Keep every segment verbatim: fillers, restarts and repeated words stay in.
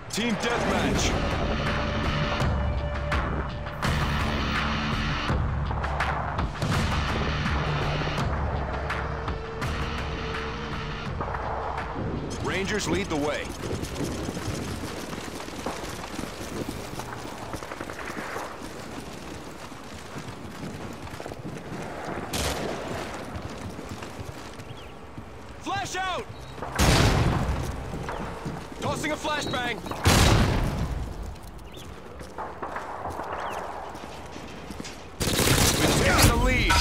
Team deathmatch. Rangers lead the way. Flash out! Tossing a flashbang. We've taken the lead.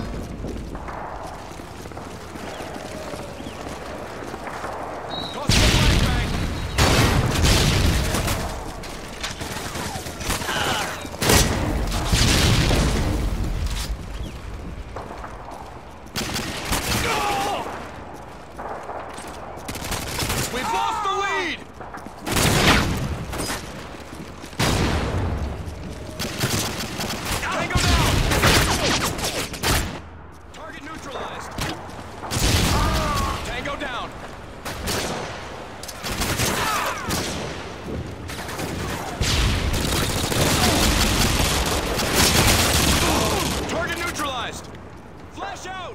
Flash out!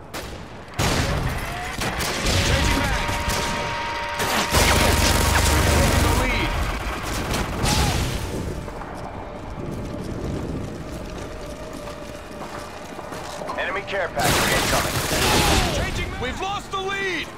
Changing mag! Taking the lead! Enemy care package incoming. Changing mag! We've lost the lead!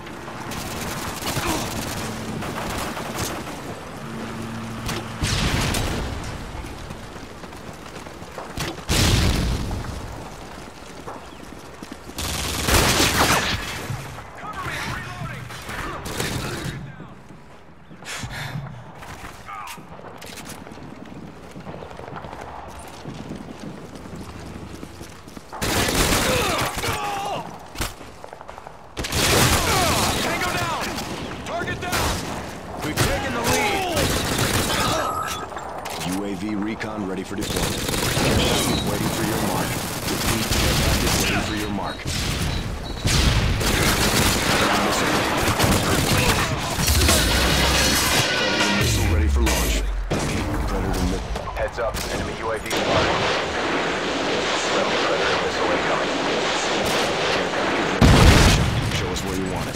U A V recon ready for deployment. Waiting for your mark. Repeat, care package waiting for your mark. Predator missile ready for launch. Predator missile. Heads up, enemy U A V spotted. Friendly Predator missile incoming. Care package ready for launch. Show us where you want it.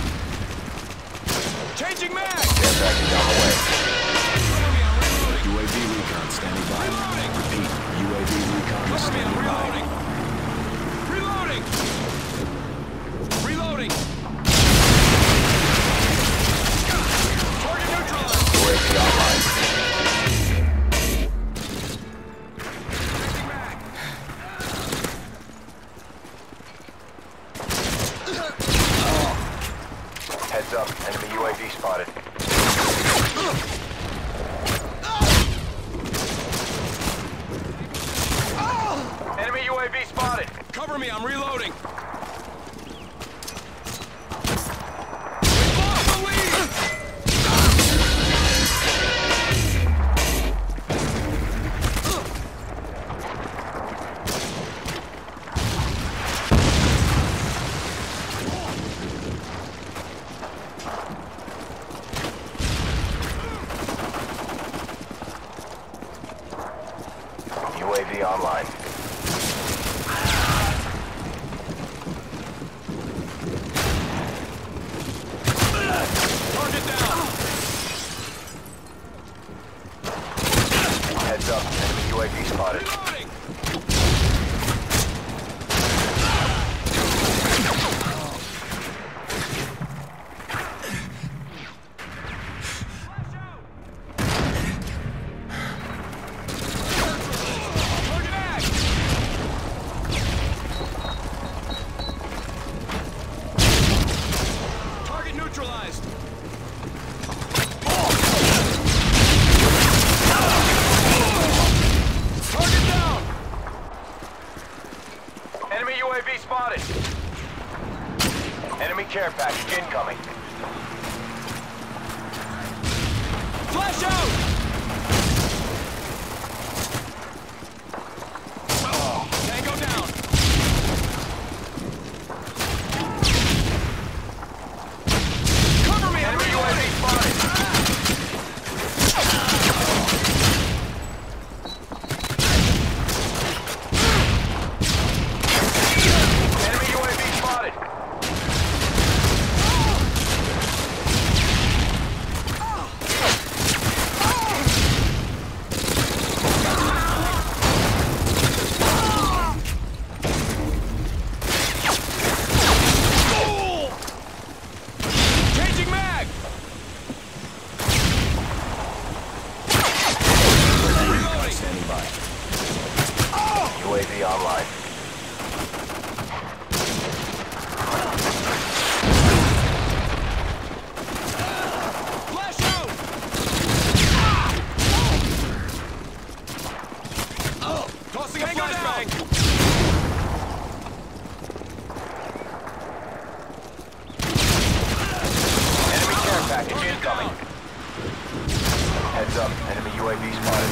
Changing mag! Care package on the way. U A V recon standing by. Repeat, U A V recon is standing by. Reloading! Reloading! Target neutralized! U A V online. Heads up, enemy U A V spotted. Enemy U A V spotted. Cover me, I'm reloading. U A V online. Target down! Heads up, enemy U A V spotted. Reloading! Target neutralized! Target down! Enemy U A V spotted. Enemy care package incoming. Flash out! Tango down! Cover me, Enemy I'm U A V reloading! spotted. U A V spotted.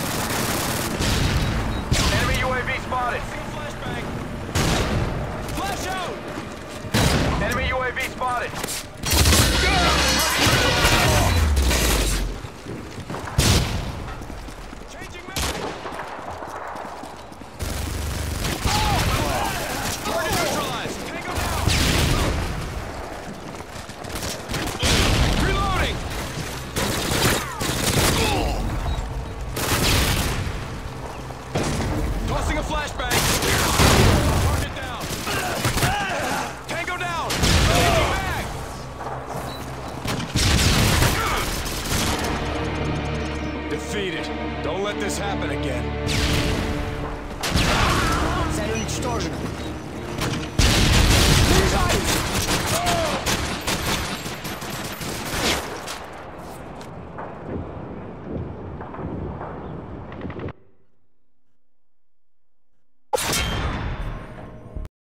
Enemy U A V spotted. Flashbang. Flash out. Enemy U A V spotted. Changing mag. Target neutralized. Tango down. Reloading. Tossing a flashbang. Target down. Tango down. Changing mag. Defeated. Don't let this happen again. Цель уничтожена.